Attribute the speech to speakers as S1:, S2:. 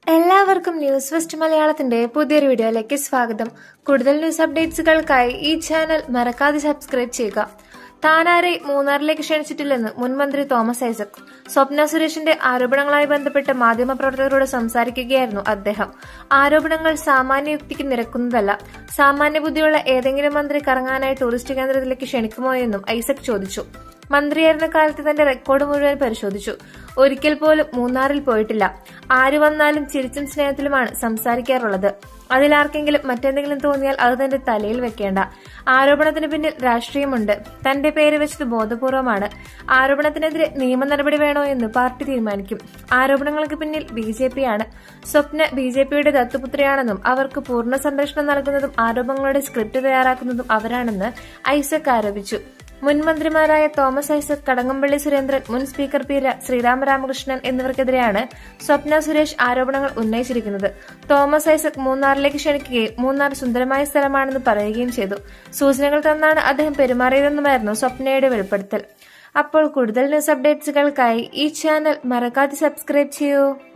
S1: എല്ലാവർക്കും news first മലയാളത്തിന്റെ പുതിയൊരു വീഡിയോയിലേക്ക് സ്വാഗതം. കൂടുതൽ ന്യൂസ് അപ്ഡേറ്റ്സുകൾക്കായി ഈ ചാനൽ മറക്കാതെ സബ്സ്ക്രൈബ് ചെയ്യുക. താനാരെ മൂന്നാറിലേക്ക് ക്ഷണിച്ചിട്ടില്ലെന്ന് മുൻമന്ത്രി തോമസ് ഐസക്. സ്വപ്ന സുരേഷിന്റെ ആരോപണങ്ങളുമായി ബന്ധപ്പെട്ട് മാധ്യമപ്രവർത്തകരോട് സംസാരിക്കുകയായിരുന്നു അദ്ദേഹം. ആരോപണങ്ങൾ സാമാന്യ യുക്തിക്ക് നിരക്കുന്നതല്ല. സാമാന്യ ബുദ്ധിയുള്ള ഏതെങ്കിലും മന്ത്രി കറങ്ങാനായി ടൂറിസ്റ്റ് കേന്ദ്രത്തിലേക്ക് ക്ഷണിക്കുമോ എന്നും ഐസക് ചോദിച്ചു. മന്ത്രിയായിരുന്ന കാലത്ത് തന്റെ റെക്കോർഡ് മുഴുവൻ പരിശോധിച്ചു. ഒരിക്കൽ പോലും മൂന്നാറിൽ പോയിട്ടില്ല. ആര് വന്നാലും ചിരിച്ചും സ്നേഹത്തിലുമാണ് സംസാരിക്കാറുള്ളത്. അതിലാർക്കെങ്കിലും മറ്റെന്തെങ്കിലും തോന്നിയാൽ അത് തന്റെ തലയിൽ വെക്കേണ്ട. ആരോപണത്തിന് പിന്നിൽ രാഷ്ട്രീയമുണ്ട്. തന്റെ പേര് വെച്ചത് ബോധപൂർവമാണ്. ആരോപണത്തിനെതിരെ നിയമ നടപടി വേണോ എന്ന് പാർട്ടി തീരുമാനിക്കും. ആരോപണങ്ങൾക്ക് പിന്നിൽ B.J.P ആണ്. സ്വപ്ന B.J.Pയുടെ ദത്തുപുത്രിയാണെന്നും അവർക്ക് പൂർണ്ണ സംരക്ഷണം നൽകുന്നതും ആരോപണങ്ങളുടെ സ്ക്രിപ്റ്റ് തയ്യാറാക്കുന്നതും അവരാണെന്ന് ഐസക് ആരോപിച്ചു. മുൻ മന്ത്രിമാരായ തോമസ് ഐസക്, കടകംപള്ളി സുരേന്ദ്രൻ, മുൻ സ്പീക്കർ P. ശ്രീരാമരാമകൃഷ്ണൻ എന്നിവർക്കെതിരെയാണ് സ്വപ്ന സുരേഷ് ആരോപണങ്ങൾ ഉന്നയിച്ചിരിക്കുന്നത്. തോമസ് ഐസക് മൂന്നാറിലേക്ക് ക്ഷണിക്കുകയും മൂന്നാർ സുന്ദരമായ സ്ഥലമാണെന്ന് പറയുകയും ചെയ്തു. സൂചനകൾ തന്നാണ് അദ്ദേഹം പെരുമാറിയതെന്നുമായിരുന്നു സ്വപ്നയുടെ വെളിപ്പെടുത്തൽ. അപ്പോൾ കൂടുതൽ ന്യൂസ് അപ്ഡേറ്റ്സുകൾക്കായി ഈ ചാനൽ മറക്കാതെ സബ്സ്ക്രൈബ് ചെയ്യൂ.